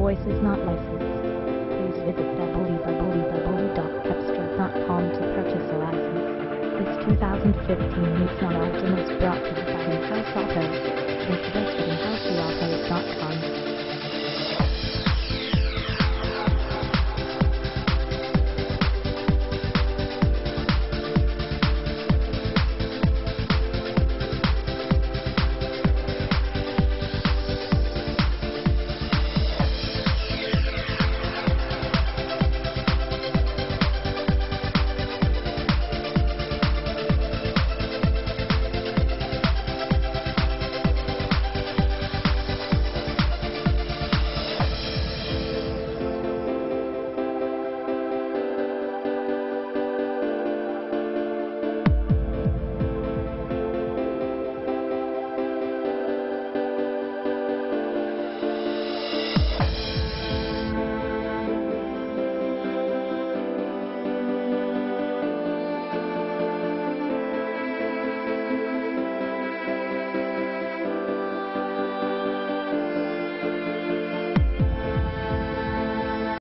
voice is not licensed. Please visit www.cepstral.com to purchase a license. This 2015 Nissan Altima is brought to you by In-House Auto. Interested in houseautos.com.